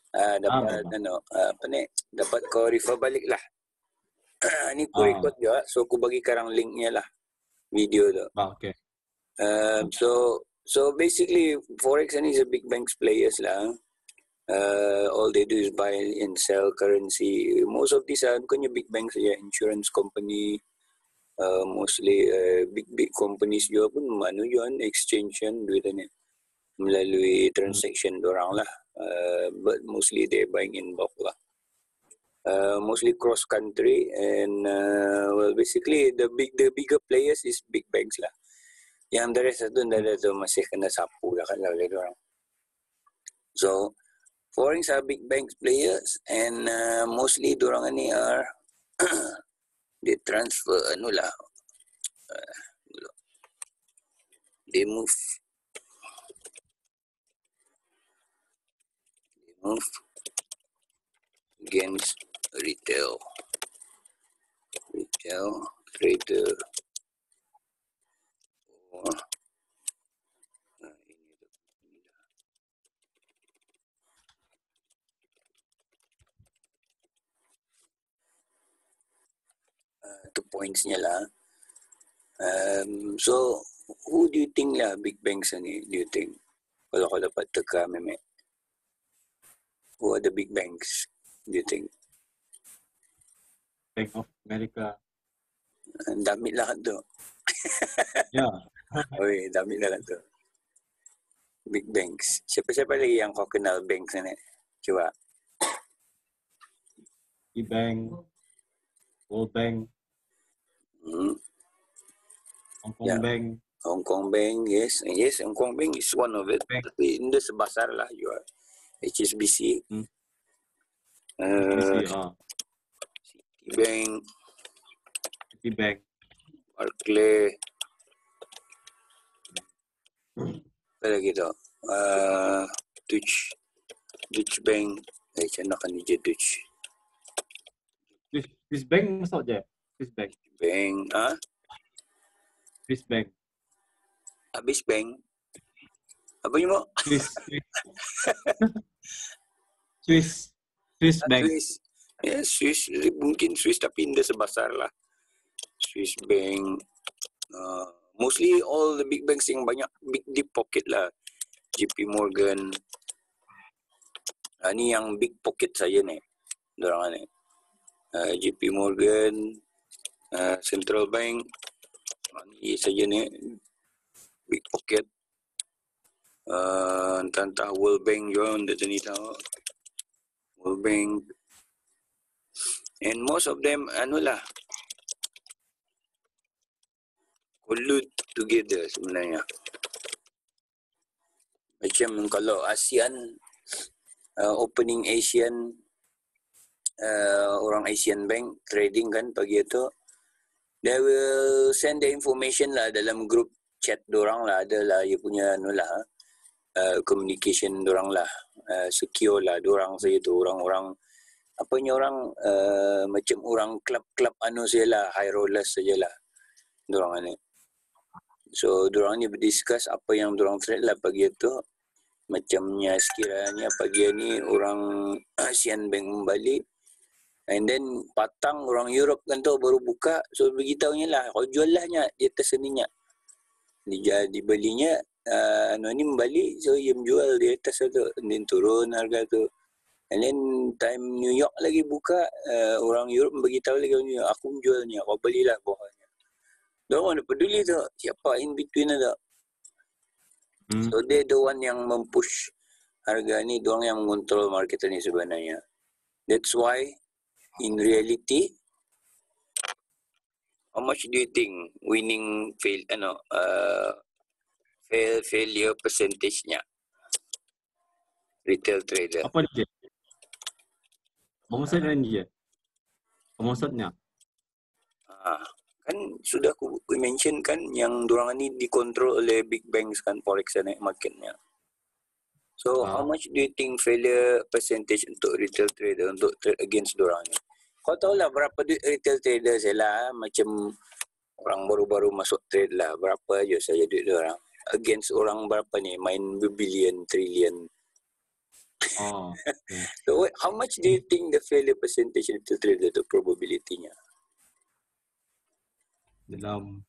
Dapat Betul. apa ni, dapat kau refer balik lah. Ni aku record juga, so aku bagi karang linknya lah, video tu. Okay. So basically forex ni is a big banks players lah. All they do is buy and sell currency. Most of these are bukannya big banks saja, insurance company, mostly big companies juga pun mana juga exchange kan duit ni melalui transaction dorang lah. But mostly they buying in bulk lah. Mostly cross country and well basically the bigger players is big banks lah. Yang the rest tu masih kena sapu lah kan oleh dorang. So foreign are big banks players and mostly dorang ni are they transfer they move against retail trader or itu pointsnya lah. So who do you think lah big banks ni, do you think kalau kau dapat teka memek, who are the big banks do you think? Bank of America. Damit lah tu. Ya. Oi, damit lah tu. Big banks. Siapa-siapa lagi yang kau kenal banks ni? Cuba. E-Bank, World Bank, Hong Kong Bank. Hong Kong Bank, yes, Hong Kong Bank is one of it. Tapi ini sebesar lah juga. HSBC. Citibank, Barclays. Apa lagi tu? Deutsche Bank. Macam nak ni je Deutsche. Swiss Bank masuk je. Swiss Bank. Swiss Bank. Habis bank. Apa ni mak? Swiss Bank. Swiss. Mungkin Swiss tapi tidak sebesar lah. Swiss Bank. Mostly all the big banks yang banyak big deep pocket lah. JP Morgan. Ni yang big pocket saya ni. Dorang ni. JP Morgan. Central Bank. Ni saja ni. Big pocket. Entah World Bank juga untuk ni tahu. World Bank. And most of them collude together sebenarnya. Macam kalau ASEAN opening Asian orang Asian Bank trading kan pagi itu, they will send the information lah dalam group chat dorang lah, ada lah dia punya communication dorang lah, secure lah dorang saja tu, orang-orang apanya orang macam orang club saja lah, high rollers saja lah dorang ni. So dorang ni berdiscuss apa yang dorang trade lah pagi itu. Macamnya sekiranya pagi ni orang Asian Bank membalik, and then patang orang Europe kan tu baru buka, so beritahunya lah kau jual lah nya di atas seninya, dibelinya ni membalik, so dia menjual di atas tu, and then turun harga tu, and then time New York lagi buka, orang Europe beritahu lagi aku menjualnya, kau belilah bawahnya. Diorang ada peduli tu siapa in between tu. So they the one yang mempush harga ni, diorang yang mengontrol market ni sebenarnya. That's why in reality, how much do you think winning failure percentage-nya retail trader? Apa dia? Maksudnya dia. Maksudnya. Kan sudah aku mention kan yang dorang ni dikontrol oleh big banks kan, forex ni marketnya. So how much do you think failure percentage untuk retail trader untuk trade against dorang ni? Kau tahu lah berapa duit retail trader saya lah, macam orang baru-baru masuk trade lah, berapa je saja duit dorang against orang berapa ni main billion, trillion. Oh, okay. So how much do you think the failure percentage retail trader tu probability-nya? Dalam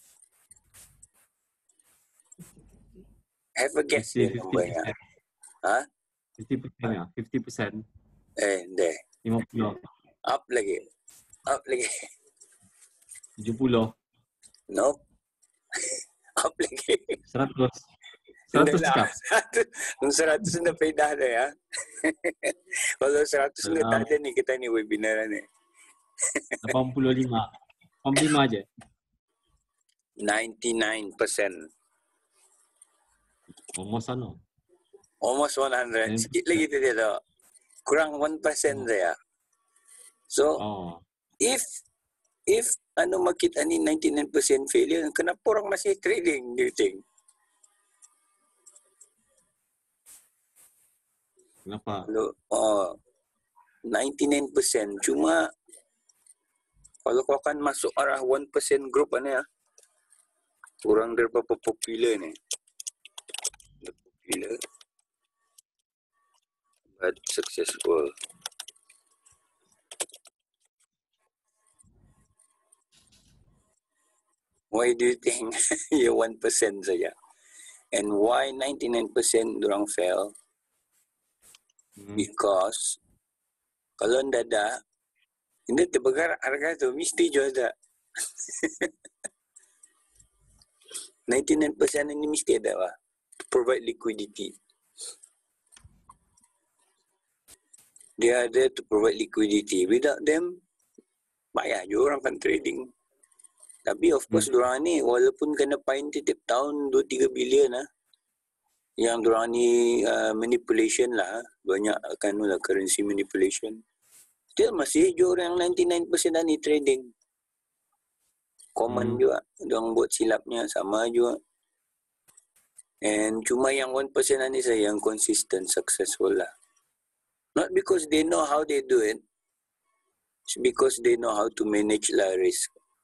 Have a guess dia numbernya. 50%. Ha? 50% ya, 50%. Deh. 50. Up lagi. 70. Nope. Up lagi. 100. Hindi 100 lah. ka? Kung 100 na paidah na ya. Kalau 100 na Dalam tak ada ni, kita ni webinar ni. 85. 85 aja. 99%. Almost ano. Almost 100. Sikit lagi tu dia tu. Kurang 1% saya. So, if makita ni 99% failure, kenapa orang masih trading, do you think? Kenapa? 99%. Cuma, kalau kau akan masuk arah 1% group ni ya, kurang daripada popular ni. Popular. But successful. Why do you think you 1% saja? And why 99% orang fail? Because kalau tidak ada, hindi terbakar harga tu mesti jual ada. 99% ini mesti ada lah. Provide liquidity. They are there to provide liquidity. Without them, payah je orang kan trading. Tapi of course diorang ni walaupun kena fine tiap tahun 2-3 bilion lah. Yang diorang ni manipulation lah. Banyak kan lah currency manipulation. Still masih je orang 99% dah ni trading. Common juga. Diorang buat silapnya sama juga. And cuma yang 1% ni saya yang consistent, successful lah. Not because they know how they do it. It's because they know how to manage lah risk.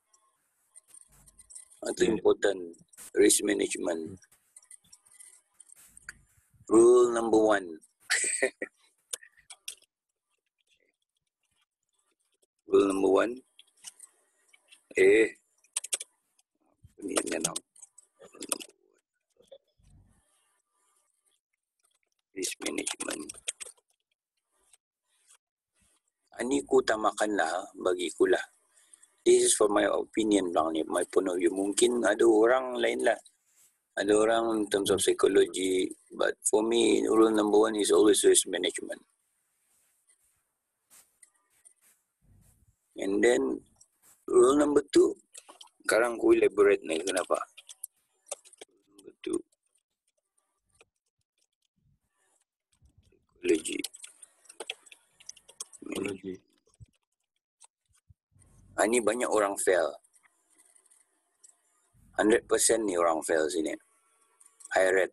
Itu important. Risk management. Rule number 1. Rule number 1. Ini na. Risk management. Ani ku utamakan lah bagi ku lah. This is for my opinion lang ni, my point of view. Mungkin ada orang lain lah. Ada orang in terms of psychology. But for me, rule number 1 is always risk management. And then, rule number 2, sekarang ku elaborate na kenapa. Number 2. Psychology. Ini banyak orang fail. 100% ni orang fail sini. I read.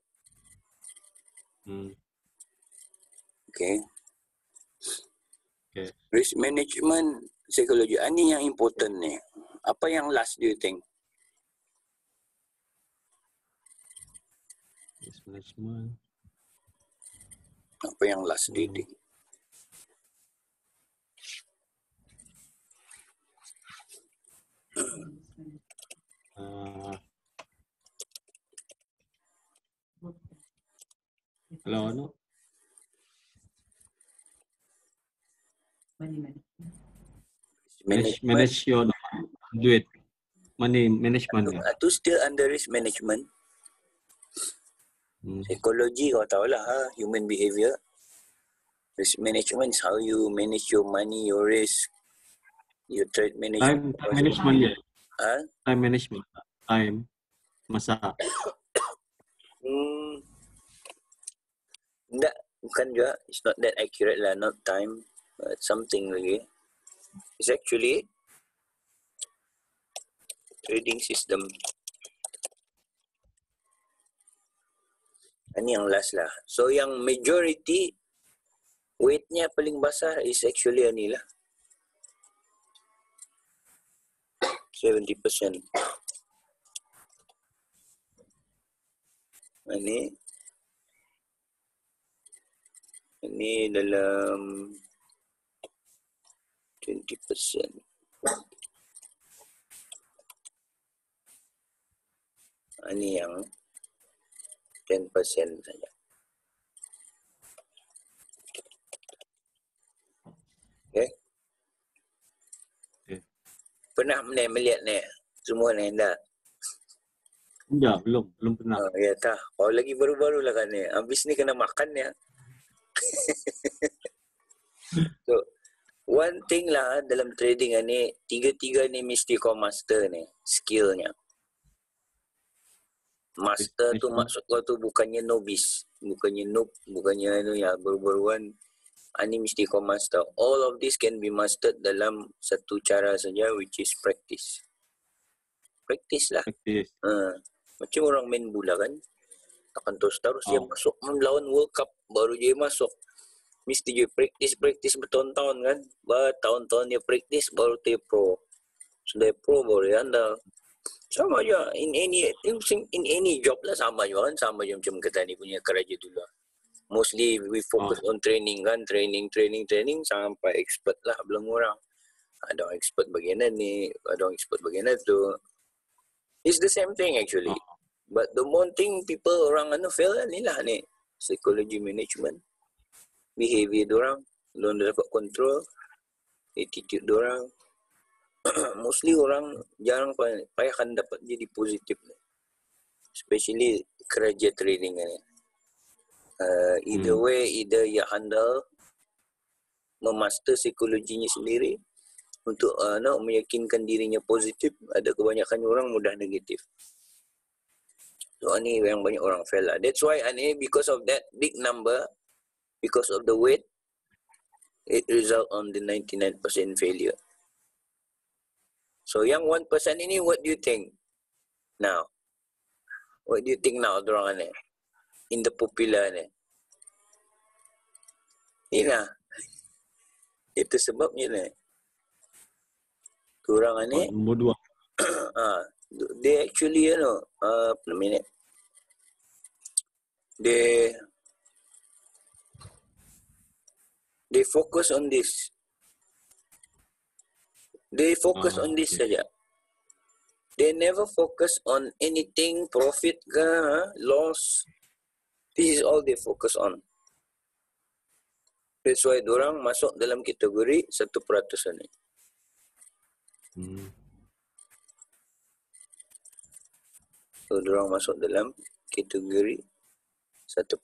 Okay. Risk management, psikologi. Ini yang important ni. Apa yang last do you think? Risk management. Apa yang last do you think? Kalau ano? Manage your duit. Money management. Itu still under risk management. Psikologi kau tahu lah, human behavior. Risk management is how you manage your money, your risk, your trade management. Time management ya. Time management. Time. Masa. Enggak, bukan juga. It's not that accurate lah, not time. But something lagi. It's actually trading system. Ini yang last lah. So yang majority weight-nya paling besar is actually ini lah. 70%. Ini Ini dalam 20%. Ini yang 10% saja. Okay. Okay. Pernah melihat ni? Semua ni dah? Ya, belum pernah. Ya tak. Kalau lagi baru-baru lah kan ni. Habis ni kena makan ya. So, one thing lah dalam trading ni, tiga-tiga ni mesti kau master ni, skillnya. Master tu maksud kau tu bukannya novice, bukannya noob, bukannya ya baru-baruan. Ini mesti kau master. All of this can be mastered dalam satu cara saja, which is practice. Practice lah. Practice. Macam orang main bola kan, akan terus dia masuk melawan World Cup, baru dia masuk. Mesti dia practice bertahun-tahun kan. Bertahun-tahun dia practice baru dia pro. Sudah pro baru dia andal. Sama je in any job lah, sama je kan. Sama je macam kata ni punya kerja tu lah. Mostly we focus on training kan. Training sampai expert lah belum orang. Ada orang expert bagian ni, ada orang expert bagian tu. It's the same thing actually. But the more thing people orang fail ni lah ni. Psychology management. Behavior diorang belum dapat control, attitude diorang. Mostly orang jarang payahkan dapat jadi positif ni. Especially kerja trading ni. Either way, either you handle memaster psikologinya sendiri untuk meyakinkan dirinya positif. Ada kebanyakan orang mudah negatif. So ni yang banyak orang fail lah. That's why because of that big number, because of the weight, it result on the 99% failure. So yang 1% ini, what do you think now? What do you think now, dorang ni? In the popular ni? Ina. Itu sebabnya ni. Dorang ni. Nombor 2. They actually, They focus on this. They focus on this saja. They never focus on anything, profit ke, loss. This is all they focus on. That's why dorang masuk dalam kategori 1% ni. So dorang masuk dalam kategori 1%.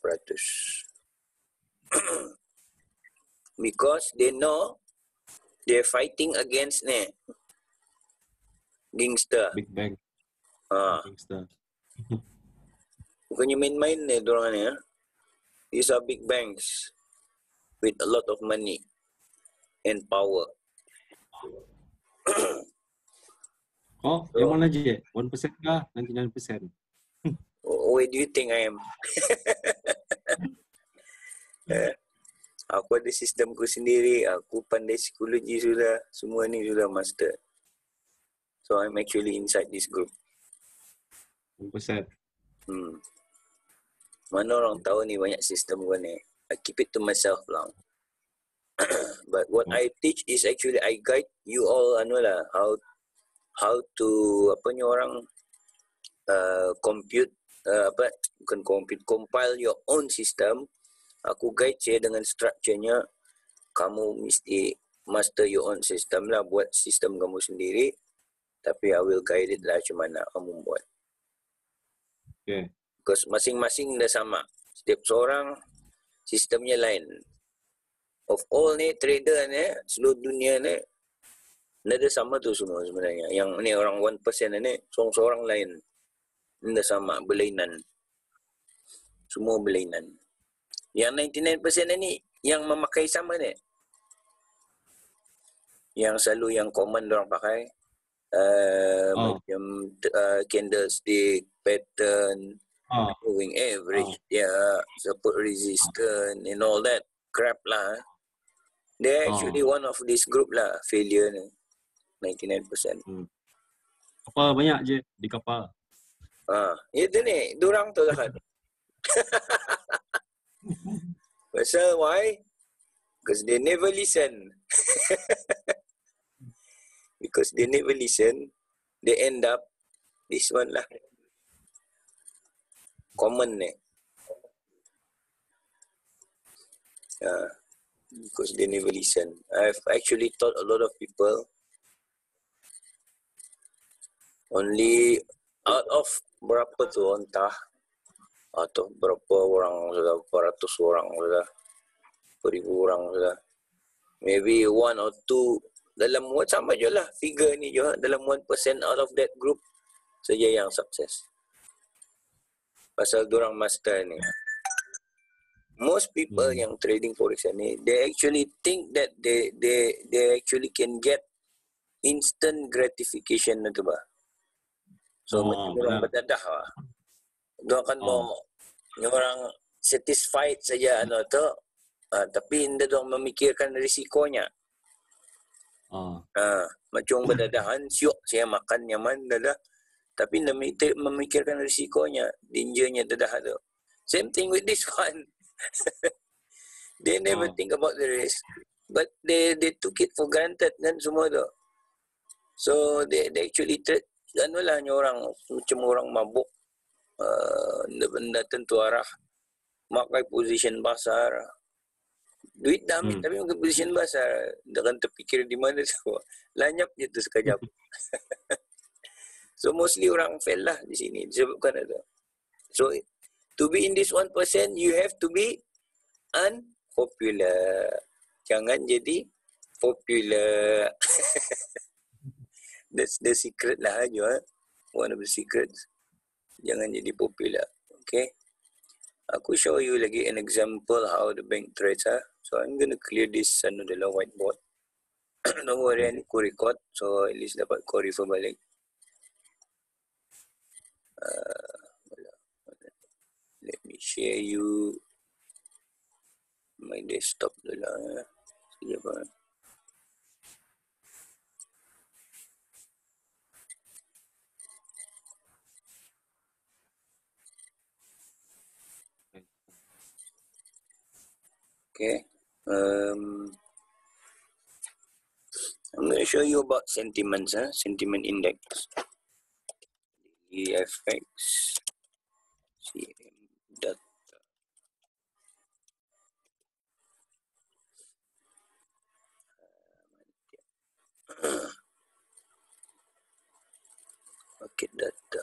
Because they know they're fighting against gangster. Big Bang. Gangster. Bukannya main-main ni dorang ni. These are big banks with a lot of money and power. Yang mana je? 1% kah? 99%? Where do you think I am? Aku ada sistemku sendiri, aku pandai psikologi sudah, semua ni sudah master. So I'm actually inside this group. 1%. Mana orang tahu ni banyak sistem gua ni. I keep it to myself lang. But what I teach is actually I guide you all how to compute compile your own system. Aku guide saya dengan strukturnya. Kamu mesti master your own system lah. Buat sistem kamu sendiri. Tapi I will guide it lah macam mana kamu buat. Okay. Because masing-masing dah sama. Setiap seorang sistemnya lain. Of all ni trader ni, seluruh dunia ni, dah sama tu semua sebenarnya. Yang ni orang 1% ni, seorang-seorang lain. Dah sama, berlainan. Semua berlainan. Yang 99% ni yang memakai sama ni. Yang selalu yang common orang pakai. Macam candlestick, pattern, moving average, support resistance and all that crap lah. They actually one of this group lah, failure ni. 99%. Kapal banyak je di kapal. Itu ni, dorang tu lah kan. Pasal why? Because they never listen. Because they never listen, they end up this one lah. Common ni. Because they never listen. I've actually taught a lot of people. Only out of berapa tu entah atau berapa orang sudah, berapa ratus orang sudah, beribu orang sudah. Maybe 1 or 2 dalam sama je lah figure ni je, dalam 1% out of that group saja yang sukses. Pasal dorang master ni. Most people yang trading forex ni, they actually think that they actually can get instant gratification tu bah. So macam orang berdadah lah. Dia akan mau orang satisfied saja tu, tapi tidak dia memikirkan risikonya. Macam berdadahan, syuk saya makan nyaman dadah, tapi memikirkan risikonya, dangernya dadah tu. Same thing with this one. They never think about the risk, but they took it for granted kan semua tu. So they actually trade lah orang macam orang mabuk, benda tentu arah, makai position pasar, duit dah ambil tapi makai position pasar, jangan terfikir di mana tu, lanyap je tu sekejap. So mostly orang fail lah di sini disebabkan itu. So to be in this 1%, you have to be unpopular. Jangan jadi popular. That's the secret lah aja. One of the secrets. Jangan jadi popular. Okay. Aku show you lagi an example how the bank trades. So I'm gonna clear this dalam whiteboard. Don't worry, aku record. So at least dapat kau refer balik. Let me share you my desktop dulu. Sekejap lah. Okay. I'm going to show you about sentiments, sentiment index. EFX, CM data. Market data.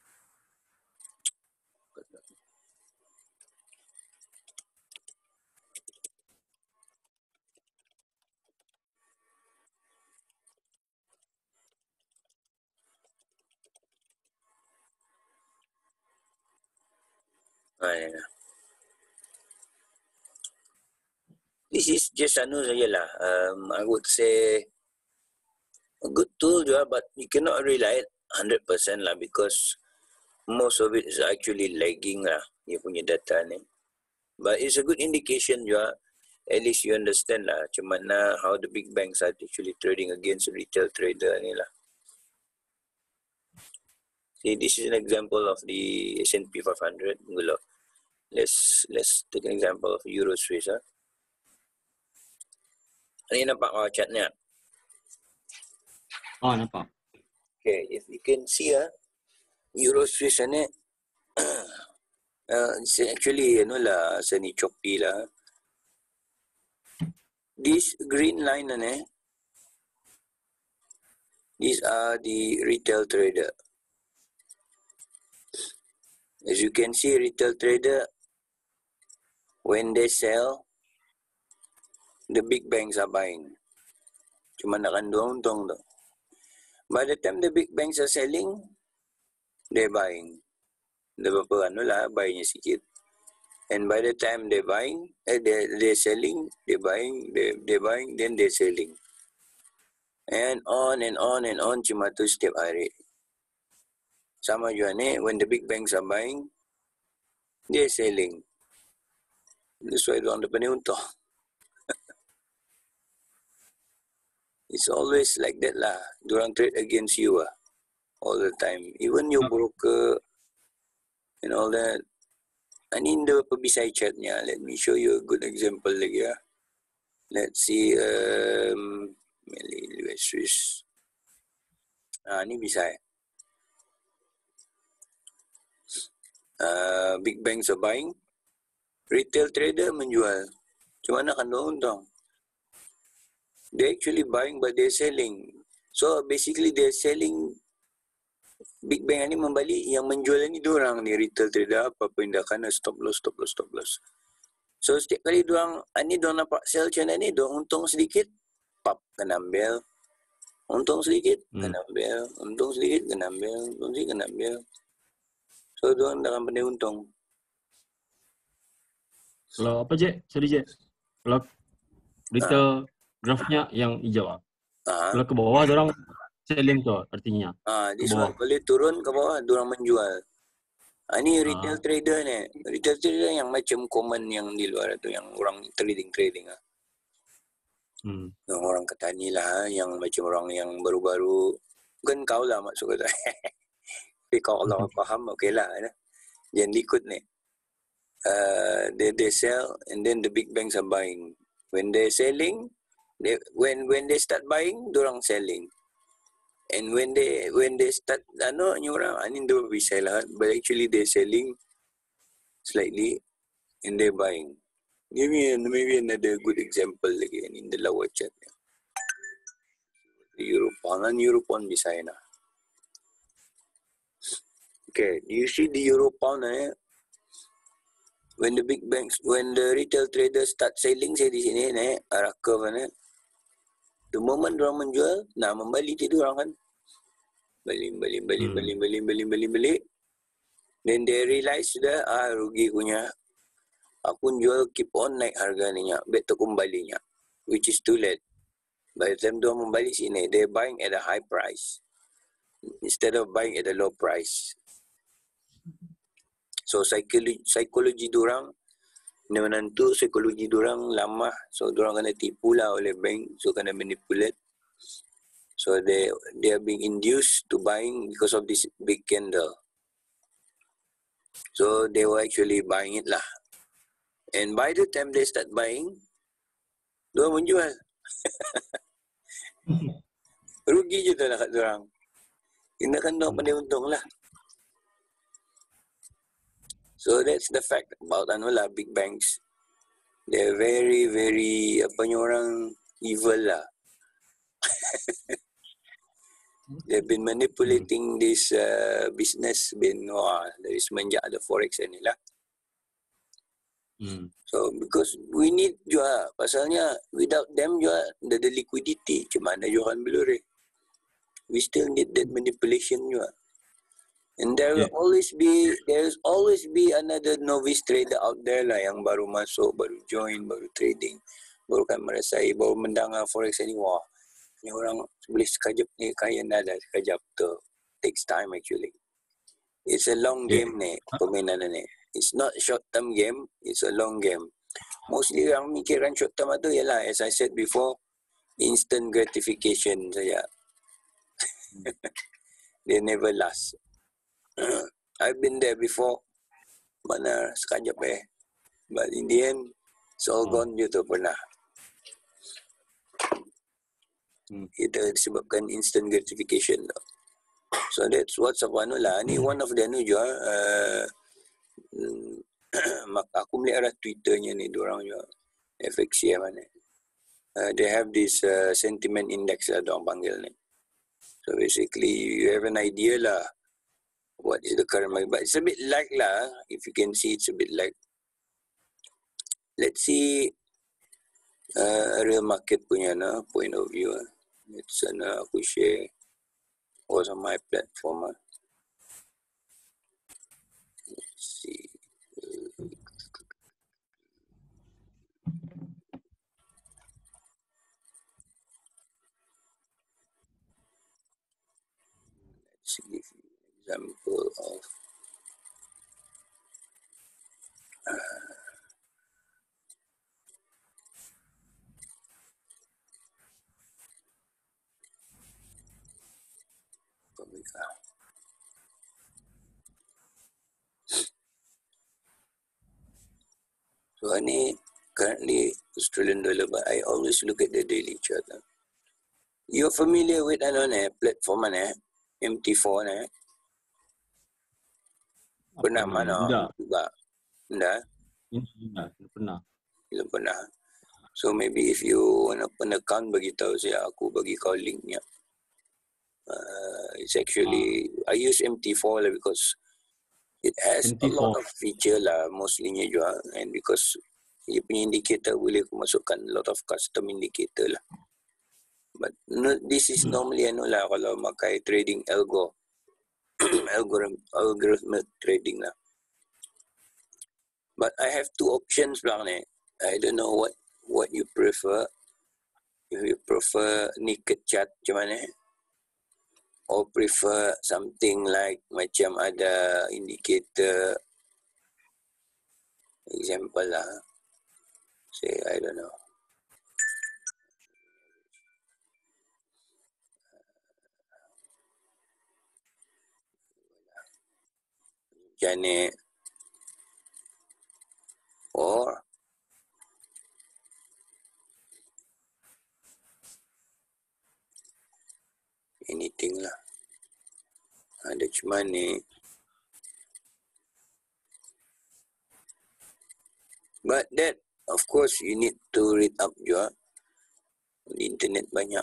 This is just sajalah. I would say a good tool juga, but you cannot rely 100% lah because most of it is actually lagging lah. Dia punya data ni. But it's a good indication juga. At least you understand lah macam mana how the big banks are actually trading against retail trader ni lah. See, this is an example of the S&P 500. Let's take an example of Euro Swiss. Ni nampak chartnya? Nampak. Okay, if you can see Euro Swiss ni it's actually seni choppy lah. This green line ni, these are the retail trader. As you can see, retail trader, when they sell, the big banks are buying. Cuma nak untung tu. By the time the big banks are selling, they're buying. Dia berapa buynya sikit. And by the time they're buying, they're selling, they're buying, then they're selling. And on and on and on, cuma tu setiap hari. Sama juga ni, when the big banks are buying, they're selling. That's why diorang dapat untung. It's always like that lah. Diorang trade against you all the time. Even your broker and all that, Ini the pebisai chatnya. Let me show you a good example lagi ya. Let's see US Swiss. Ini bisa ya. Big banks are buying, retail trader menjual. Cuma mana kan untung? They actually buying but they're selling. So basically they're selling. Big bank ni membalik, yang menjual ni diorang ni, retail trader apa tindakan, stop loss. So setiap kali diorang nampak sell macam mana ni, diorang untung sedikit, pap kena ambil. Untung sedikit, kena ambil. Untung sedikit, kena ambil. Untung sedikit, kena ambil. So diorang dalam pandai untung. Kalau apa je? Sorry je. Kalau retail grafnya yang hijau. Kalau ke bawah orang selling tu artinya. This one boleh turun ke bawah, diorang menjual. Ini retail trader ni. Retail trader yang macam common yang di luar tu, yang orang trading. Yang orang ketani lah, yang macam orang yang baru-baru. Bukan kau lah maksud kata. Tapi kau Allah faham, okey lah. Jangan ikut ni. They sell and then the big banks are buying. When they're selling, when they start buying, diorang selling. And when they start orang do resell lah, but actually they're selling slightly and they're buying. Give me maybe another good example lagi in the lower chat. Europound bisa na. Okay, do you see the Europound when the big banks, when the retail traders start selling saya di sini arah curve the moment orang menjual, membeli tidur orang kan. Beli. Then they realize sudah, rugi punya. Aku jual keep on naik harga ni nya, bet aku kembalinya. Which is too late. By the time diorang membalik sini, they're buying at a high price instead of buying at a low price. So psikologi diorang ni menentu, psikologi diorang lamah. So diorang kena tipu lah oleh bank, so kena manipulate. So they are being induced to buying because of this big candle. So they were actually buying it lah. And by the time they start buying, diorang menjual. Rugi je tu lah kat diorang. Tindakan diorang pandai untung lah. So that's the fact about big banks. They're very, very orang evil lah. They've been manipulating this business dari semenjak ada forex ni lah. So because we need juga, pasalnya without them juga the liquidity, macam mana jualan belur we still need that manipulation juga. And there's always be another novice trader out there lah yang baru masuk, baru join, baru trading, baru kan merasai, baru mendengar forex ni, wah, ni orang boleh sekejap ni kaya nada sekejap tu. Takes time actually. It's a long game ni, permainan ni. It's not short term game, it's a long game. Mostly orang mikirkan short term tu ialah, as I said before, instant gratification saja. They never last. I've been there before. Mana sekejap but in the end, it's all gone je tu pernah. Itu disebabkan instant gratification. So that's what's up lah. Ni one of the juga. Aku melihat arah Twitternya ni, diorang juga FXCM ni. They have this sentiment index lah, diorang panggil ni. So basically, you have an idea lah what is the current market. But it's a bit lag lah. If you can see, it's a bit lag. Let's see real market punya point of view. Let's aku share was on my platform. Let's see. Let's give you an example of Ni currently Australian dollar, but I always look at the daily chart. You're familiar with platform MT4 Pernah mana? Tidak. Enggak? Tidak pernah. Belum pernah. So maybe if you want an account, bagi tahu saya, aku bagi kau linknya. It's actually I use MT4 lah because it has MT4. A lot of feature lah, mostlynya juga, and because dia punya indicator boleh aku masukkan a lot of custom indicator lah. But no, this is normally lah kalau pakai trading algorithm trading lah. But I have two options lang I don't know what you prefer. If you prefer naked chart macam mana, or prefer something like macam ada indicator, example lah, say I don't know, macam ni, or anything lah. Ada cuma ni. But that, of course, you need to read up juga. Di internet banyak.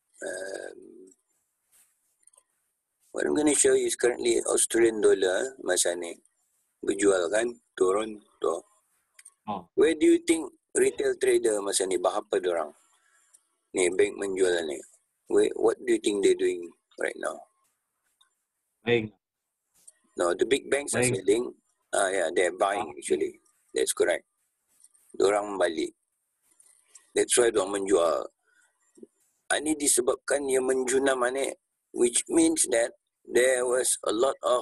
What I'm going to show you is currently Australian dollar masa ni. Berjual kan, turun tu. Where do you think retail trader masa ni, berapa diorang? Ni, bank menjual ni. What do you think they're doing right now? Bank. No, the big banks are selling. Yeah, they're buying actually. That's correct. Diorang balik. That's why diorang menjual. Ini disebabkan yang menjunam ni, which means that there is a lot of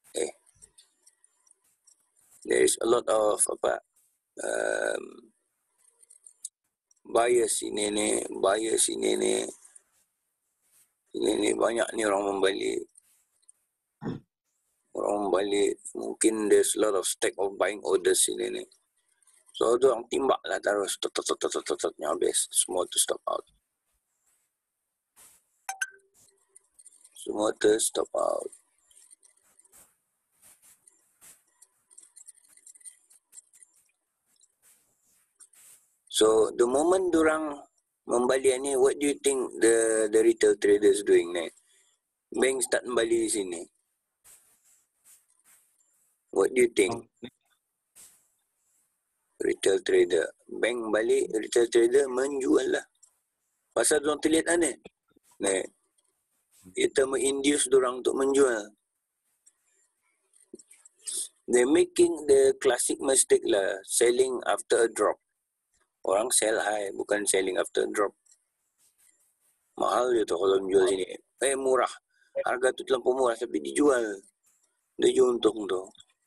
buyers ini ni. Ini banyak ni orang membalik. Mungkin there's a lot of stack of buying orders ini ni. So, orang timbak lah terus. Nya habis. Semua tu stop out. So, the moment diorang membalik ni, what do you think the retail traders doing ni? Bank start membalik di sini. What do you think? Retail trader. Bank balik, retail trader menjual lah. Pasal diorang terlihat ni. Kita menginduce diorang untuk menjual. They're making the classic mistake lah, selling after a drop. Orang sell high, bukan selling after a drop. Mahal je tu kalau menjual sini. Murah. Harga tu terlampau murah tapi dijual. Dia jual untung tu.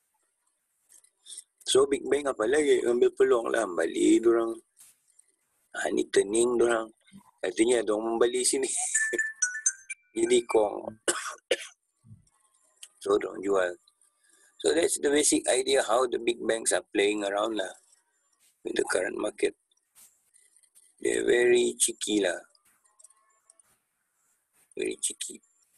So big bank apa lagi? Ambil peluang lah, balik diorang. Ni turning diorang. Artinya diorang membalik sini. Jadi kong. So diorang jual. So that's the basic idea how the big banks are playing around lah with the current market. They're very cheeky lah. Very cheeky.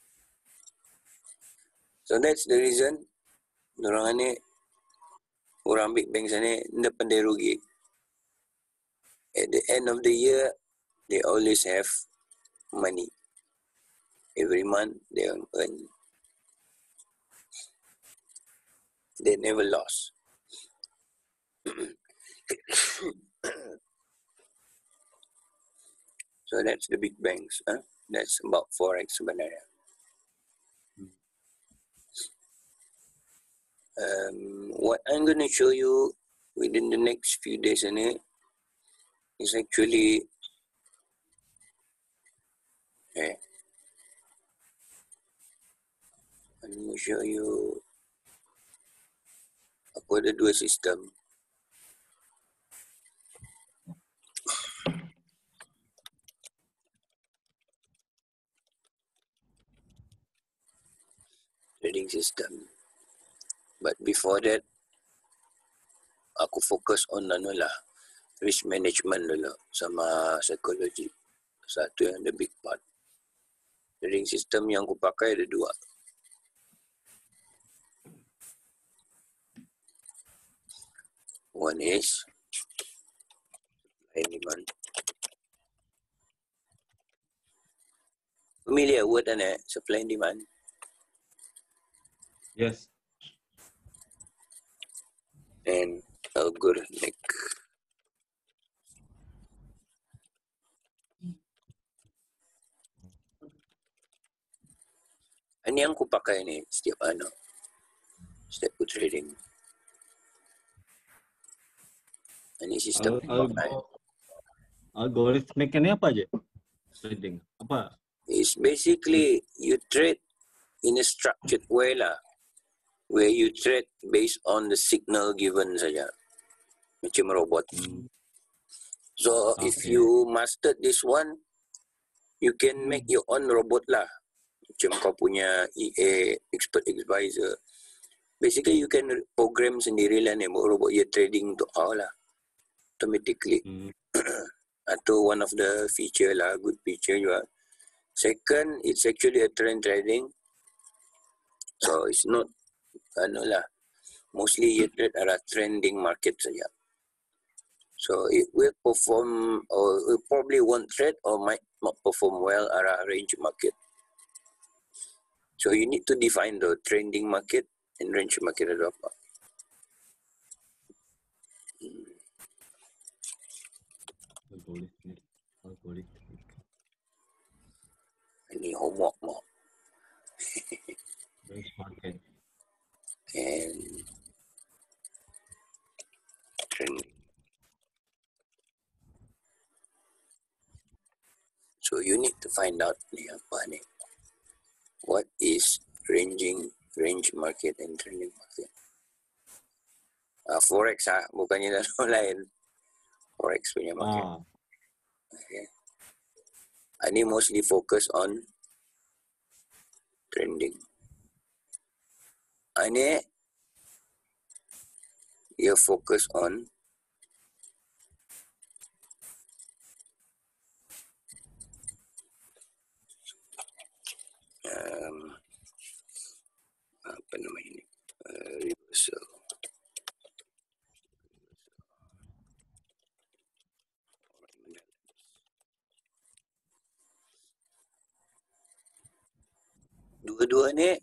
So that's the reason diorang ni, orang big banks ni, dia pandai rugi. At the end of the year, they always have money. Every month, they earn. They never lost. So that's the big banks. That's about Forex sebenarnya. What I'm going to show you within the next few days ini is actually I'm going to show you, aku ada dua sistem. Trading system. But before that, aku fokus on risk management dulu sama psikologi. Satu yang the big part. Trading system yang aku pakai ada 2. One is supply and demand. Familiar word supply and demand? Yes. And algorithmic. Ini yang aku pakai ni setiap ku trading. Ini sistem algorithmic ini apa aja? Trading apa? It's basically you trade in a structured way lah, where you trade based on the signal given saja, macam robot. So if you mastered this one, you can make your own robot lah. Macam kau punya EA, expert advisor. Basically you can program sendiri lah ni robot you trading untuk kau lah, automatically. Atau one of the feature lah, good feature juga. Second, it's actually a trend trading. So it's not mostly you trade at a trending market saja. So it will perform, or it probably won't trade or might not perform well at a range market. So you need to define the trending market and range market ada apa. Ini homework mo. Range market. And trending. So you need to find out ni apa ni. What is range market and trending market? Forex bukannya lain. Forex punya market. Okay. Ini mostly focus on trending. Ini dia focus on apa namanya ini? Reversal. Dua-dua ni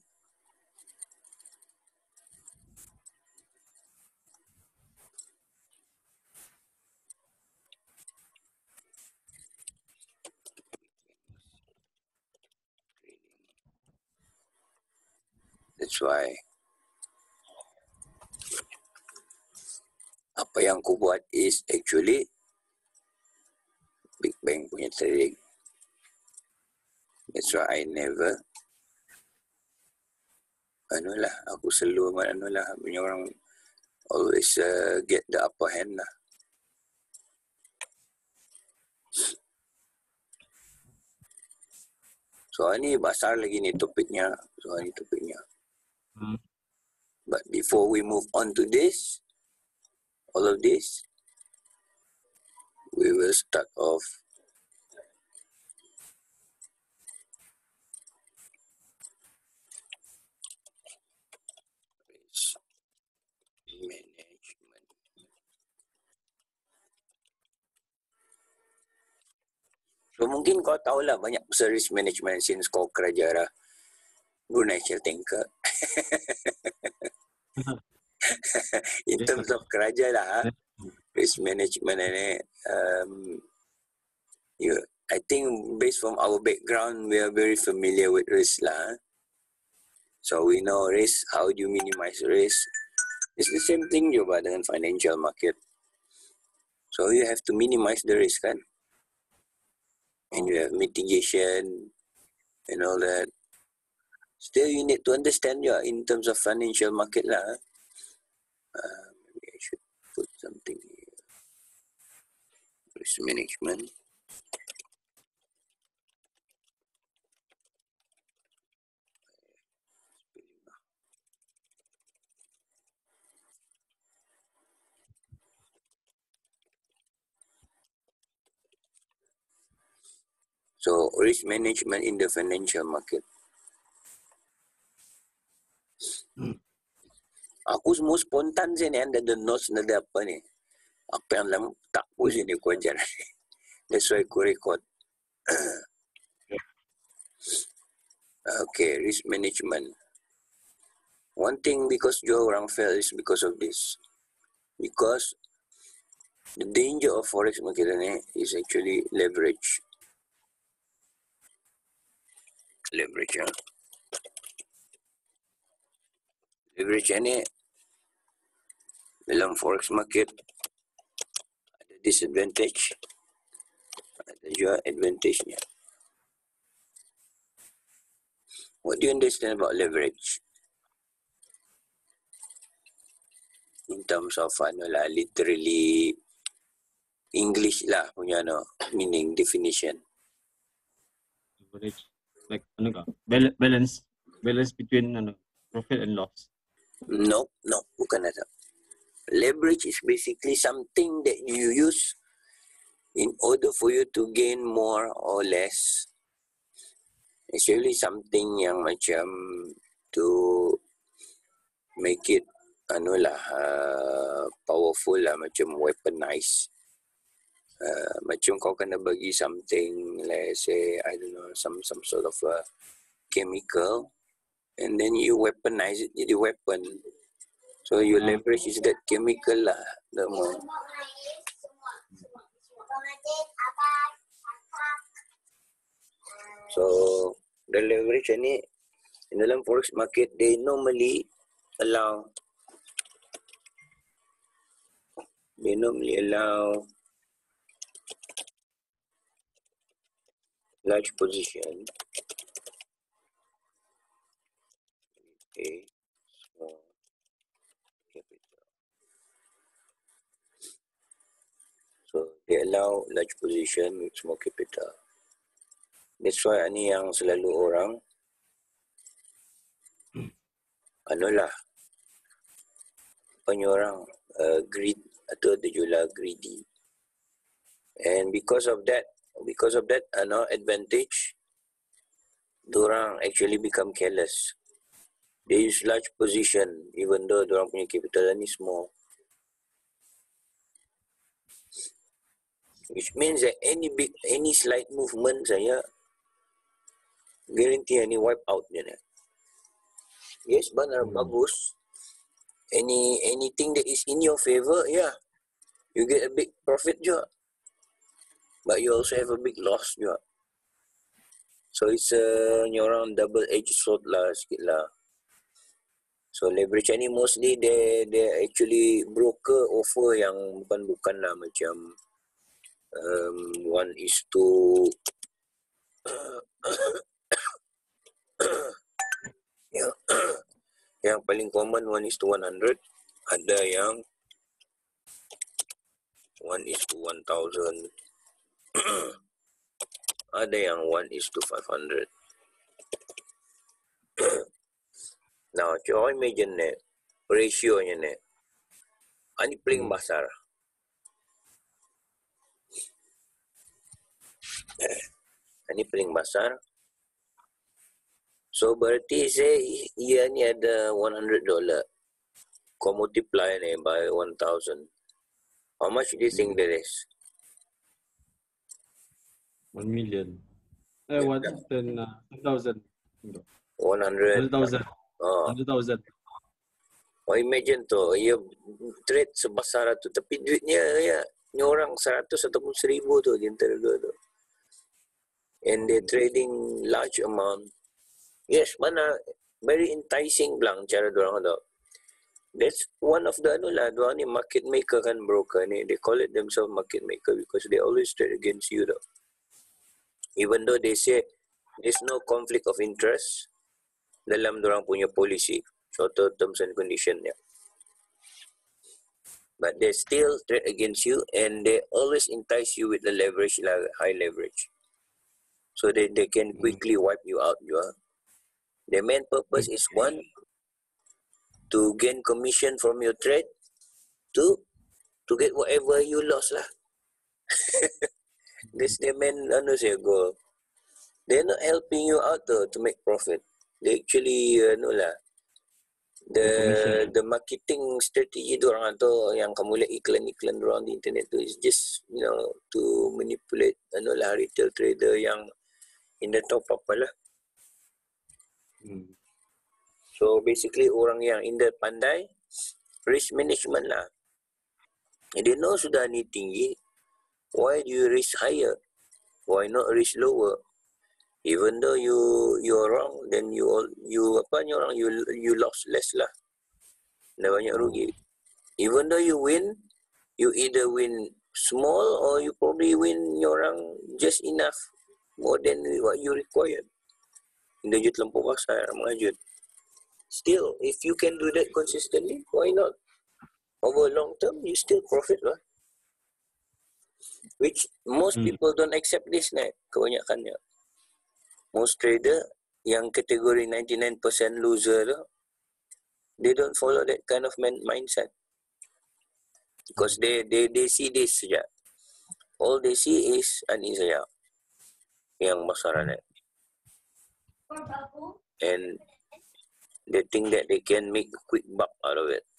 that's why apa yang ku buat is actually big bang punya trading. That's why I never aku selalu punya orang always get the upper hand lah. So ini besar lagi ni topiknya. But before we move on to this, all of this, we will start off management. So mungkin kau tahulah banyak pasal risk management since kau kerja lah Brunei Shell Tanker. In terms of kerja lah, risk management ini, I think based from our background, we are very familiar with risk lah. So we know risk, how do you minimize risk? It's the same thing juga dengan financial market. So you have to minimize the risk kan? And you have mitigation and all that. Still you need to understand in terms of financial market lah. Maybe I should put something here. Risk management. So risk management in the financial market. Aku semua spontan sini, anda ada notes nada apa ni? Apa yang dalam tak pun sini aku ajar. That's why aku record. Okay, risk management. One thing because dua orang fail is because of this. Because the danger of forex market ni is actually leverage. Leverage, ya. Leverage ni dalam forex market ada disadvantage, ada juga advantage-nya. What do you understand about leverage? In terms of literally English lah punya meaning definition. Leverage, like balance between profit and loss. No, bukan ada. Leverage is basically something that you use in order for you to gain more or less. It's really something yang macam to make it powerful lah, macam weaponize. Macam kau kena bagi something, let's say, I don't know, some sort of a chemical, and then you weaponize it jadi weapon. So your leverage is that chemical lah. So the leverage ni in dalam forex market, they normally allow large position. Okay. Small capital. So they allow large position with small capital. That's why ni yang selalu orang orang greed atau ada jual greedy. And because of that advantage, dorang actually become careless. They use large position even though dorang punya capital ni small. Which means that any slight movement saya guarantee any wipe out je ni. Yes, benar, bagus. Anything that is in your favor, yeah, you get a big profit juga. But you also have a big loss juga. So it's orang double-edged sword lah sikit lah. So leverage ni mostly they actually broker offer yang bukan lah, macam 1:1 yang paling common 1:100, ada yang 1:1000, ada yang 1:500. Now, coba imagine ni, ratio-nya ni. Ini paling besar. Ini paling besar. So, berarti ia ni ada $100. Kau multiply ni by 1,000. How much do you think that is? 1 million. 1,000. 100. 100,000. Oh, imagine tu, ia trade sebesar tu, tapi duitnya ni orang 100 ataupun 1,000 tu di antara dua tu. And they're trading large amount. Yes, mana very enticing belang cara diorang tu. That's one of the diorang ni market maker kan, broker ni. They call it themselves market maker because they always trade against you tu. Even though they say there's no conflict of interest dalam diorang punya policy, short-term terms and condition ya. But they still trade against you and they always entice you with the leverage, high leverage. So they can quickly wipe you out juga. The main purpose is one, to gain commission from your trade, two, to get whatever you lost lah. That's the main goal. they're not helping you out to make profit. They actually the marketing strategy diorang tu yang kamu lihat iklan-iklan diorang di internet tu is just to manipulate retail trader yang in the top apa lah. So basically orang yang in the pandai risk management lah. They know sudah ni tinggi, why do you risk higher? Why not risk lower? Even though you're wrong, then you lost less lah. Dah banyak rugi. Even though you win, you either win small or you probably win orang just enough more than what you required. Hindi jud lampu pasar mga jud. Still, if you can do that consistently, why not? Over long term, you still profit lah. Which most people don't accept this kebanyakannya. Most trader yang kategori 99% loser tu, they don't follow that kind of mindset. Because they see this saja. All they see is ani saja yang masalah. And they think that they can make a quick buck out of it.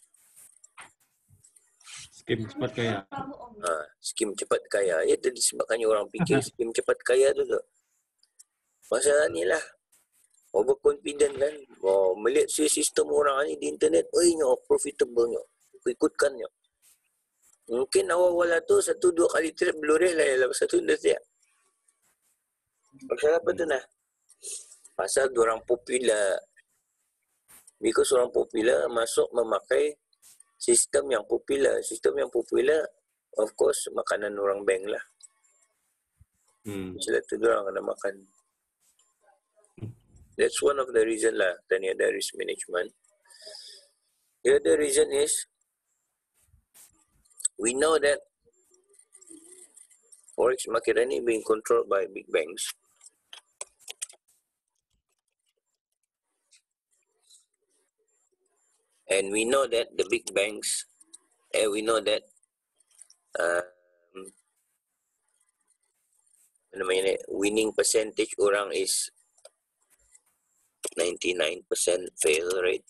Skim cepat kaya. Skim cepat kaya. Itu disebabkannya orang fikir skim cepat kaya tu. Masalah ni lah. Overconfident kan. Melihat sistem orang ni di internet, profitable nyo. Ikutkan nyo. Mungkin awal-awal tu 1-2 kali trade blureh lah. Lepas tu dah siap. Pasal apa tu nah? Pasal orang popular. Because orang popular masuk memakai sistem yang popular. Sistem yang popular, of course, makanan orang bank lah. Sebab tu orang kena makan. That's one of the reason lah. Tanya ada risk management. The other reason is, we know that forex market ini being controlled by big banks. And we know that the big banks, we know that winning percentage orang is 99% fail rate.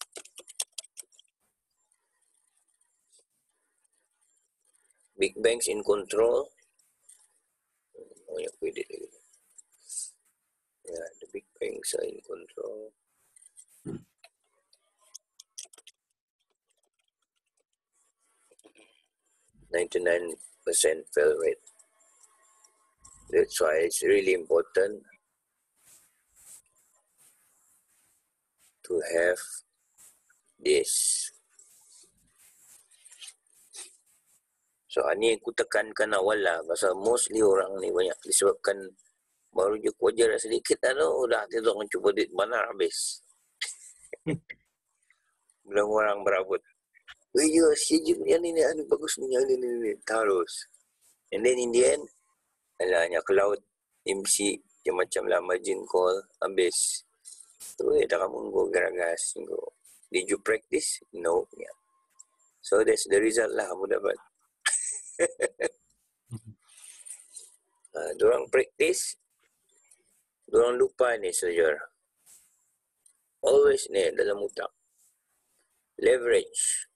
Big banks in control. The big banks are in control. %99 fail rate. That's why it's really important to have this. So ini aku tekankan awal lah. Pasal mostly orang ni banyak disebabkan baru je kuajar sedikit udah dia orang cuba duit mana habis. Bilang orang berabot. Sijil yang ni bagus ni, yang ni terus. And then in the end, hanya cloud, MC, macam lah margin call, habis. Tu dah kamu go geragas. Did you practice? No. Yeah. So that's the result lah kamu dapat. Dorang practice, dorang lupa ni sejarah. Always ni dalam utak. Leverage.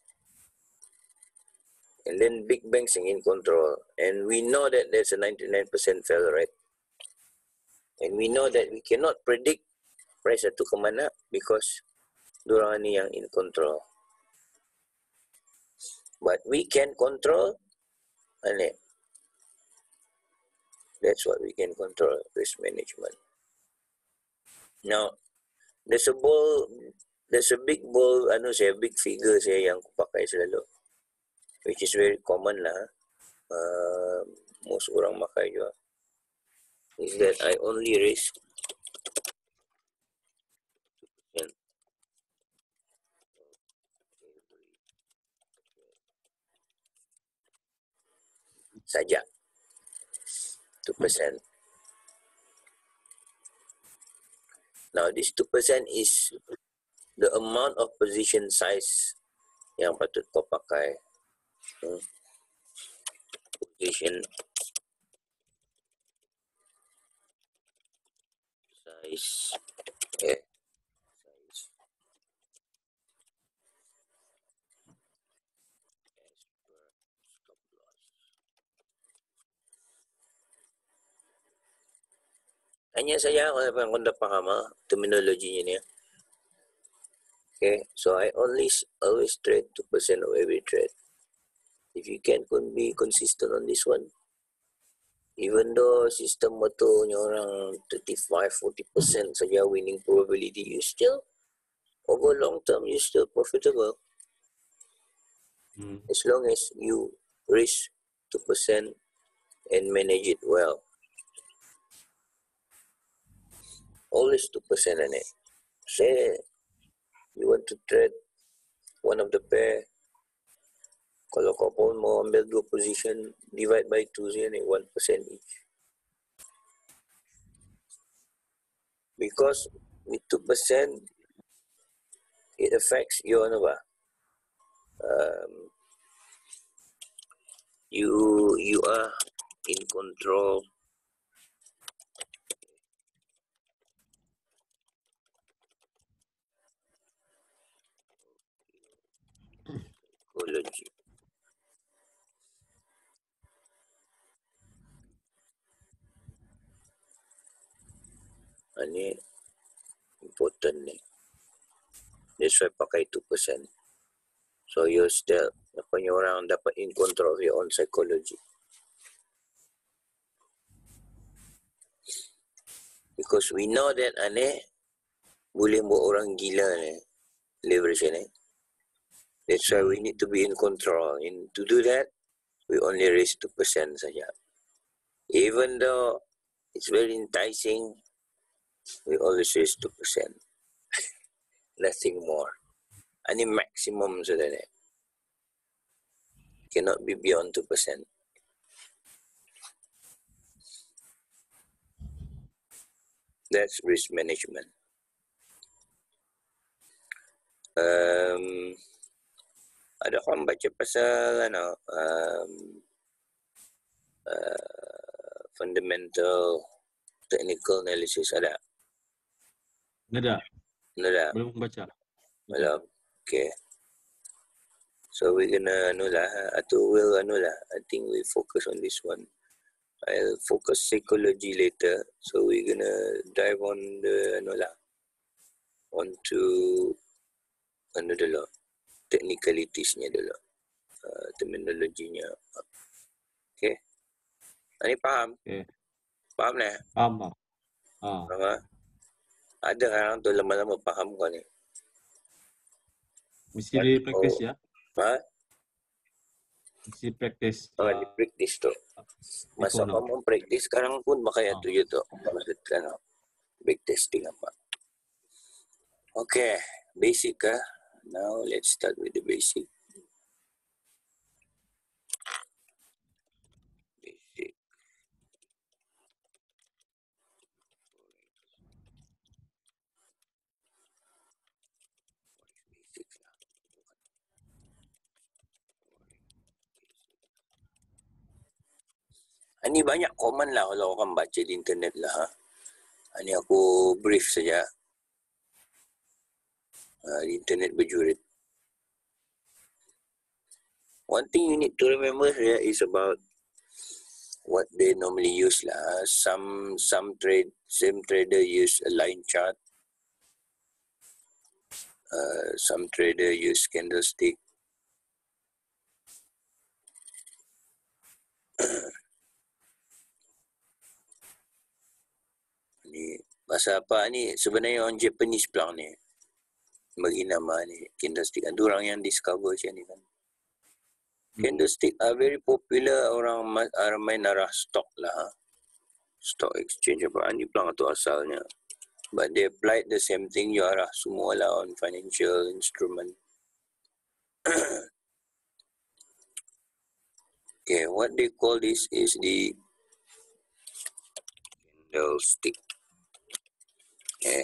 And then big banks in control. And we know that there's a 99% fail rate. And we know that we cannot predict price itu ke mana because dorang ni yang in control. But we can control. That's what we can control, risk management. Now, there's a big ball, big figure yang aku pakai selalu. Which is very common lah. Most orang pakai juga. Is that I only risk saja 2%. Now this 2% is the amount of position size yang patut kau pakai. Position size. Okay. Hanya saja kalau anda faham terminologinya ni. Okay, so I always trade 2% of every trade. If you can be consistent on this one, even though sistem motornya orang 35-40% saja winning probability, you still over long term you still profitable. As long as you risk 2% and manage it well. Always 2% in it. Say you want to trade one of the pair, kalau kau pun mau ambil 2 position, divide by 2 saja ni, 1% each. Because with 2%, it affects your you are in control. Psychology. Ini important ni. That's why pakai 2%. So you still, orang dapat in control of your own psychology. Because we know that boleh buat orang gila ni, leverage ni. That's why we need to be in control. And to do that, we only raise 2% saja. Even though it's very enticing, we always raise 2%. Nothing more. Any maximum saja ni. Cannot be beyond 2%. That's risk management. Ada orang baca pasal fundamental technical analysis ada? Nada. Nada. Belum baca. Belum. Okay. So we're gonna I think we focus on this one. I'll focus psychology later. So we're gonna dive on the onto dulu. Technicalities-nya dulu. Terminologinya. Okay. Ini faham? Okay. Faham ni? Faham. Faham? Ada orang tu lama-lama faham kau ni. Mesti di practice ya. Mesti practice. Di practice tu. Masa kamu practice sekarang pun pakai tu je tu. Maksudkan backtesting apa. Okay. Basic kah? Now let's start with the basic. Ini banyak komen lah kalau orang baca di internet lah. Ini aku brief saja. Di internet berjurit. One thing you need to remember here is about what they normally use lah. Some trader use a line chart. Some trader use candlestick. Ni bahasa apa ni sebenarnya orang Japanese pulang ni bagi nama ni candlestick. Ada orang yang discover macam ni kan. Candlestick are very popular, orang main arah stock lah. Stock exchange apa ni pulang tu asalnya. But they applied the same thing you arah semua lah on financial instrument. Okay, what they call this is the candlestick. Okay.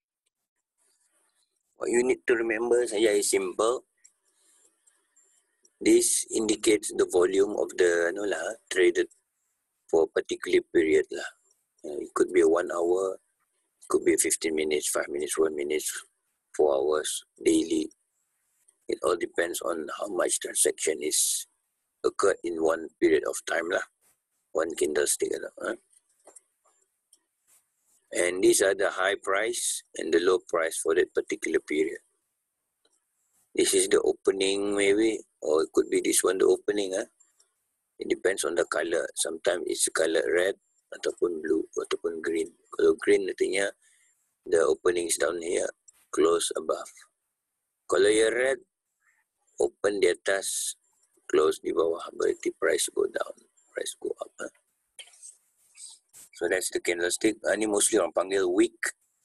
What you need to remember saja is simple. This indicates the volume of the traded for a particular period lah. It could be 1 hour, could be 15 minutes, 5 minutes, 1 minute, 4 hours daily. It all depends on how much transaction is occurred in one period of time lah. One candlestick. And these are the high price and the low price for that particular period. This is the opening maybe, or it could be this one the opening. It depends on the color. Sometimes it's color red ataupun blue ataupun green. Kalau green artinya the opening is down here, close above. Kalau yang red, open di atas, close di bawah, berarti price go down, price go up. So that's the candlestick. Ini mostly orang panggil wick.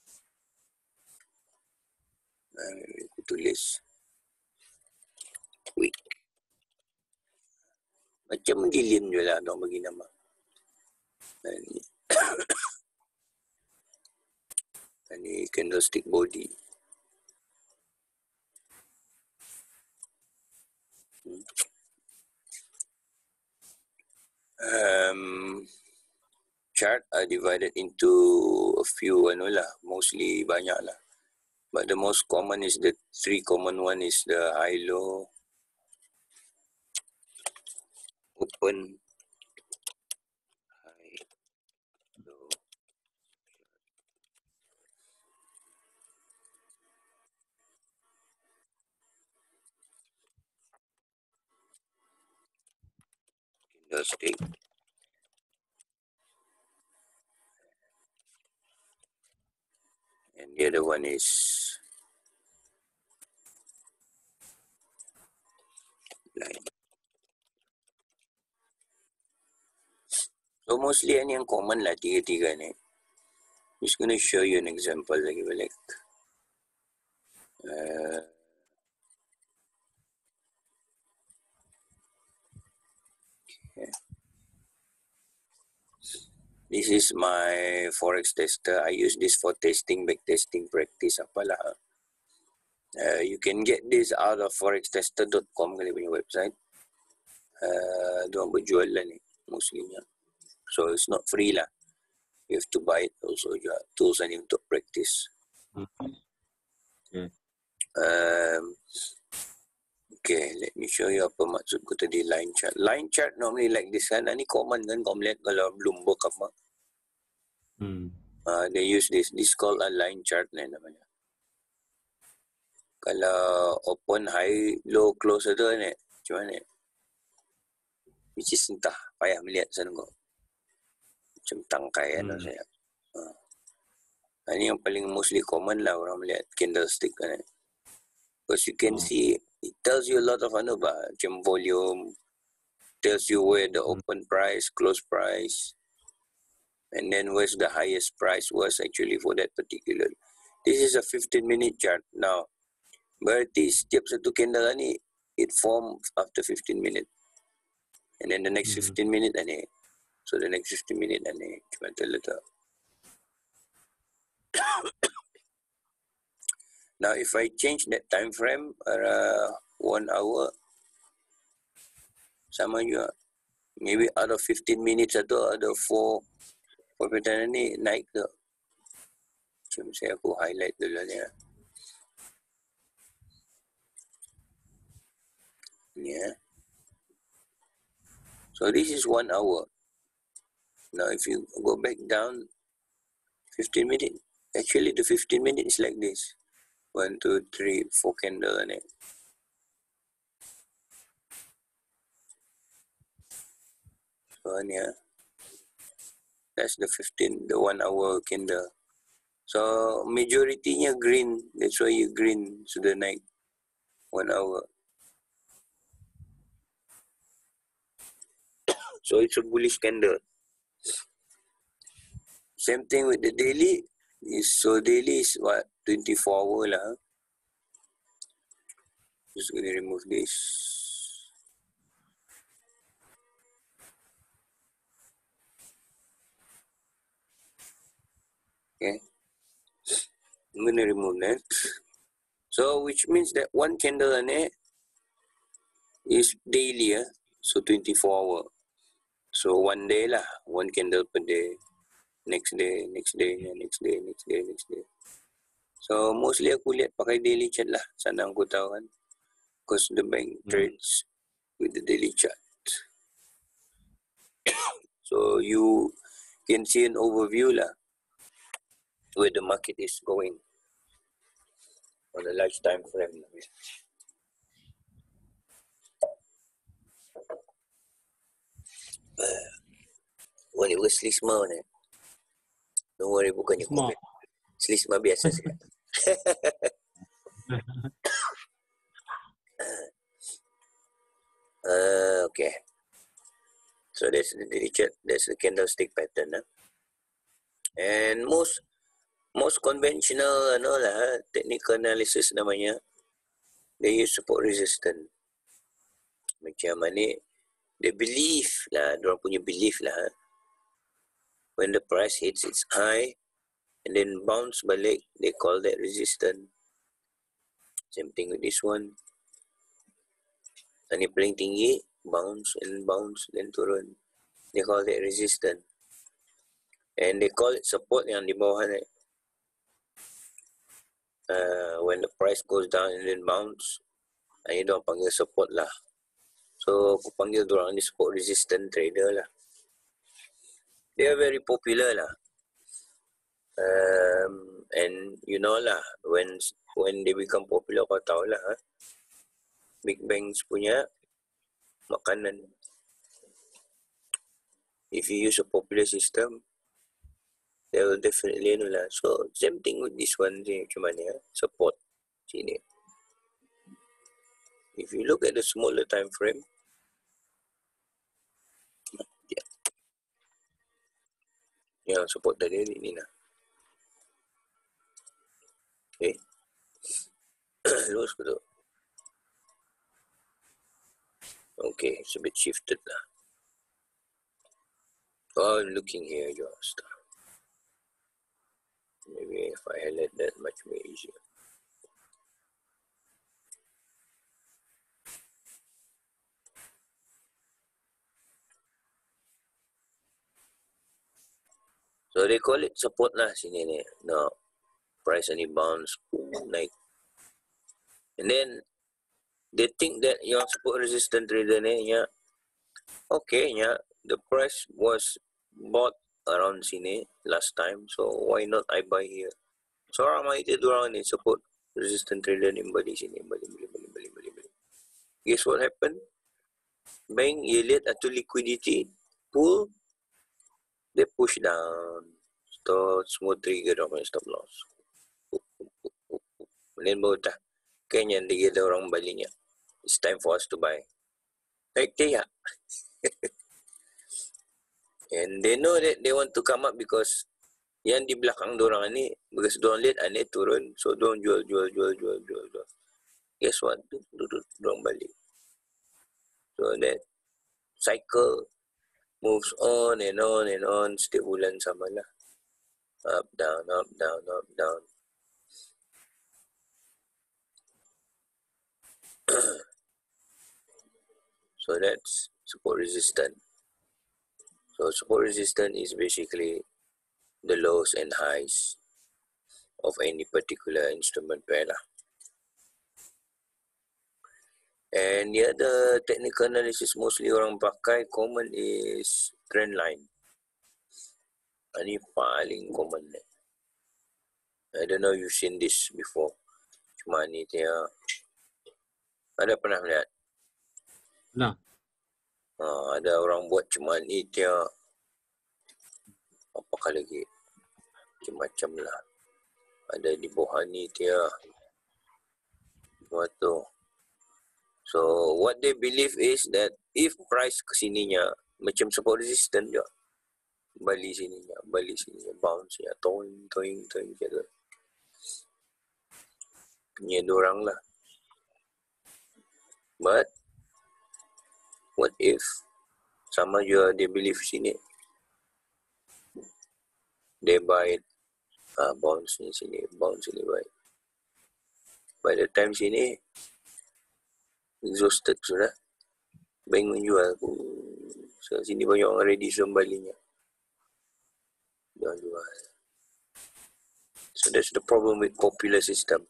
Aku tulis wick. Macam lilin je lah orang bagi nama. Ini candlestick body. Chart are divided into a few mostly banyak lah. But the most common is the three common one is the high low, open, high, low. Candlestick. And the other one is line. So mostly ini yang common lah tiga-tiga ni. Just gonna show you an example lagi balik. This is my forex tester. I use this for testing, back testing, practice apalah. You can get this out of forextester.com kali punya website. Diorang berjual lah ni mostly nya. So it's not free lah. You have to buy it also juga. Tools ni untuk practice. Okay, let me show you apa maksudku tadi line chart. Line chart normally like this kan. Ini common kan kau melihat kalau Bloomberg apa. They use this. This called a line chart ni namanya. Kalau open high, low, close itu ni. Macam mana? Which is entah. Payah melihat sana kau. Macam tangkai kan saya. Ini yang paling mostly common lah orang melihat candlestick kan. Because you can see, it tells you a lot of macam volume, tells you where the open price, close price, and then where's the highest price was actually for that particular. This is a 15-minute chart now. Berarti setiap satu candle ni, it forms after 15 minutes. And then the next 15 minutes ni. So the next 15 minutes ni, cuma terletak. Now if I change that time frame, 1 hour, sama juga. Maybe out of 15 minutes atau ada 4 perputaran ni naik ke. Macam saya aku highlight dulu ni. Yeah. So this is 1 hour. Now if you go back down 15 minutes, actually the 15 minutes is like this. 1, 2, 3, 4 candle on it. So yeah, that's the 1 hour candle. So majority-nya green. That's why you green sudah naik 1 hour. So it's a bullish candle. Same thing with the daily. Daily is what? 24 hour lah. Just gonna remove this. Okay. I'm gonna remove that. So which means that one candle on it, is daily, so 24 hour. So one day lah, one candle per day. Next day, next day, next day, next day, next day. So mostly aku lihat pakai daily chart lah. Sana aku tahu kan. Because the bank trades with the daily chart. So you can see an overview lah where the market is going on a large time frame. Wani bukan selisma ni. Don't worry, bukannya COVID. Selisma biasa sih. Okay. So that's the daily chart. That's the candlestick pattern. And most conventional technical analysis namanya, they use support resistance. Macam mana? They believe lah, diorang punya belief lah. When the price hits its high and then bounce balik, they call that resistance. Same thing with this one. Ini paling tinggi, bounce and bounce, then turun. They call that resistance. And they call it support yang di bawah ni. When the price goes down and then bounce, ini diorang panggil support lah. So, aku panggil diorang ni support resistant trader lah. They are very popular lah. And you know lah, when they become popular, kau tahu lah, big banks punya makanan. If you use a popular system, they will definitely know lah. So, same thing with this one, macam mana, support sini. If you look at the smaller time frame, yang support tadi ni lah. Okay. Lurus ke tu? Okay, it's a bit shifted lah. Oh, I'm looking here, just. Maybe if I highlight that, much more easier. So they call it support lah sini ni. No, price any bounce, naik. And then they think that your support resistant trader ni, okay, the price was bought around sini last time, so why not I buy here? So ramai itu orang ni support resistant trader ni beli sini, beli. Guess what happened? Bank you lihat atau liquidity pool, they push down. So semua trigger orang stop loss. Kemudian baru dah kayaknya dia orang balinya. It's time for us to buy. Baik dia. And they know that they want to come up because yang di belakang dorang ni, because dorang lihat aneh turun, so dorang jual. Guess what? Dorang balik. So that cycle moves on and on and on. Setiap bulan sama lah. Up, down, up, down, up, down. So that's support resistant. So support resistant is basically the lows and highs of any particular instrument pair lah. And the other technical analysis mostly orang pakai common is trend line. Ini paling common ni. I don't know you've seen this before. Cuma ni dia. Ada pernah melihat? Nah. Ada orang buat cuma ni dia. Apakah lagi? Macam-macam lah. Ada di bawah ni dia. Semua tu. So what they believe is that if price kesininya macam support resistant je, balik sininya, bounce ya, toing gitu. Punya dorang lah. But what if sama juga they believe sini, they buy it, bounce sini, buy. By the time sini exhausted sudah, bank menjual. So, sini banyak orang ready sembalinya. Jual. So that's the problem with popular system.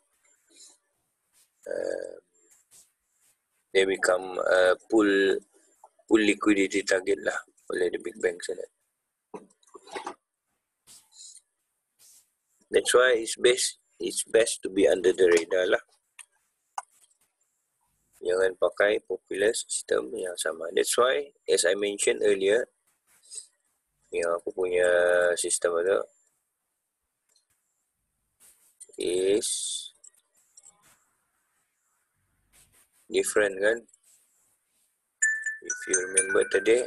They become full liquidity target lah oleh the big banks. That's why it's best to be under the radar lah. Jangan pakai popular system yang sama. That's why, as I mentioned earlier, yang aku punya sistem ada is different kan. If you remember today,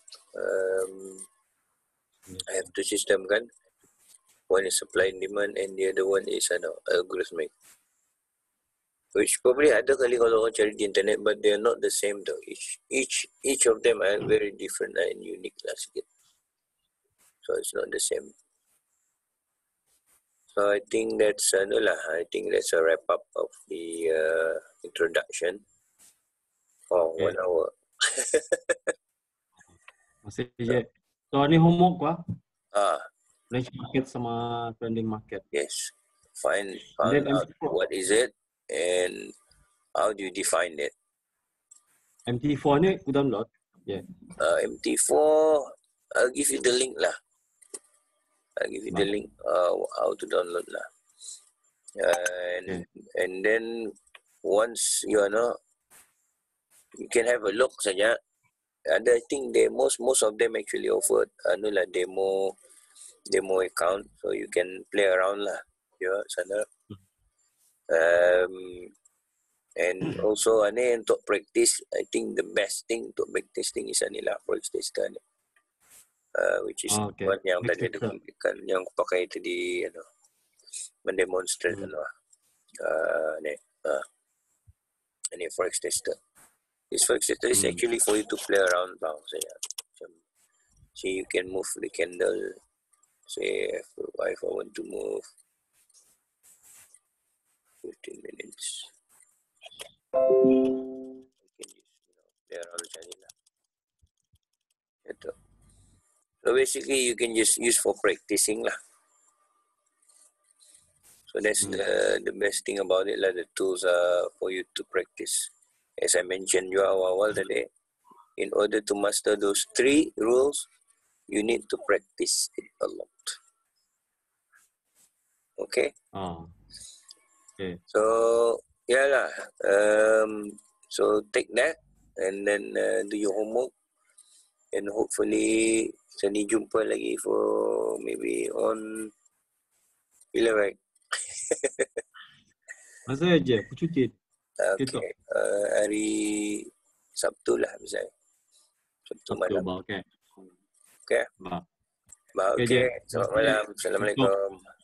I have two system kan. One is supply and demand and the other one is algorithmic. Which probably ada kali kalau orang cari di internet, but they are not the same though. Each of them are very different and unique lah sikit. So it's not the same. So I think that's a wrap up of the introduction. Oh, 1 hour. Masih je. So ni homework lah. Range market sama trending market. Yes. Find out what is it and how do you define it. MT4 ni aku download. Yeah. MT4, I'll give you the link lah. I'll give you the link how to download lah. And then once you you can have a look saja. And I think most of them actually offer demo account, so you can play around lah. Ya, sana. And also untuk practice, I think the best thing untuk practice thing is forex tester ni. Which is one yang tadi ada berikan, yang aku pakai tadi mendemonstrate ni forex tester. This forex tester is actually for you to play around now. So you can move the candle. Say if I want to move 15 minutes. You can just play around macam ni lah. So basically you can just use for practicing lah. So that's the best thing about it lah. The tools are for you to practice. As I mentioned you awal tadi, in order to master those 3 rules, you need to practice it a lot. Okay? Okay. So, so take that and then do your homework, and hopefully seni jumpa lagi for maybe on bila right? Masa je, aku cuti. Okay. Hari Sabtu lah misalnya. Sabtu malam. Okay. Okay. Okay. Selamat malam. Assalamualaikum.